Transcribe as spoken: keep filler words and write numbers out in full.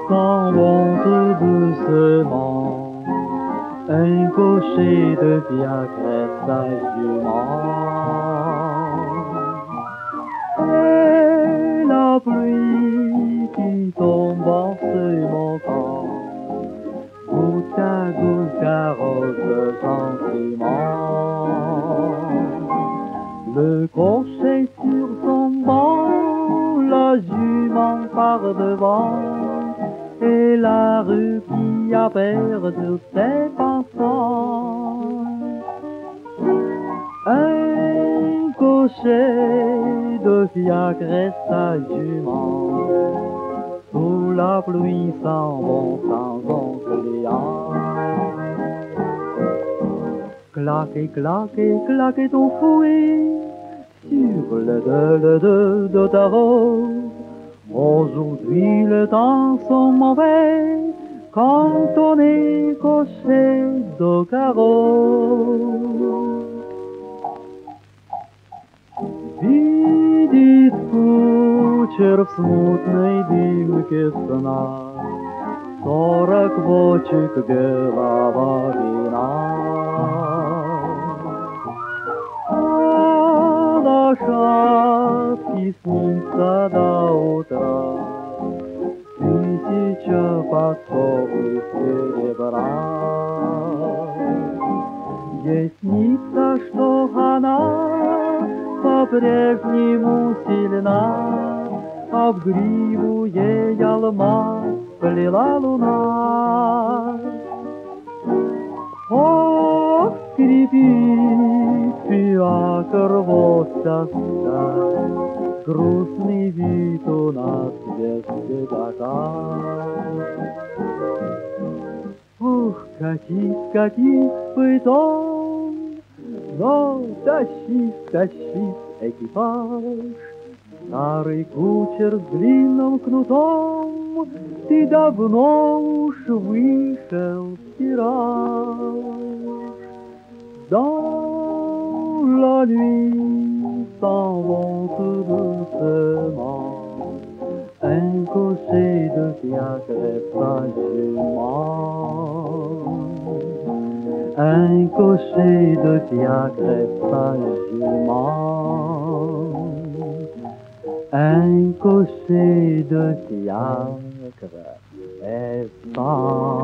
s'en monte doucement, un cocher de fiacre sa jument. Et la pluie qui tombe en se moquant, goutte à goutte carrosse gentiment. Le cocher sur son banc, la jument par devant, et la rue qui a perdu ses passants. Un cocher de fiacre et sa jument, sous la pluie s'en vont sans client. Claquez, claquez, claquez ton fouet sur le de, le de, de ta robe. Aujourd'hui les temps sont mauvais quand on est cocher de carreau. Видит кучер в смутной дымке сна сорок бочек белого вина. А лошадки снится до утра тысяча подковы серебра. Ей снится, что она по-прежнему сильна, а в гриву ей алмаз плела луна. Ох, скрипит фиакр вот тоска, грустный вид у нас без седока. Ух, катись, катись, пытом, но тащись, тащись, экипаж. Старый кучер с длинным кнутом, ты давно уж вышел в тираж. Dans la nuit s'en vont tout doucement, un cocher de fiacre et sa jument. Un cocher de fiacre et sa jument. Un cocher de fiacre et sa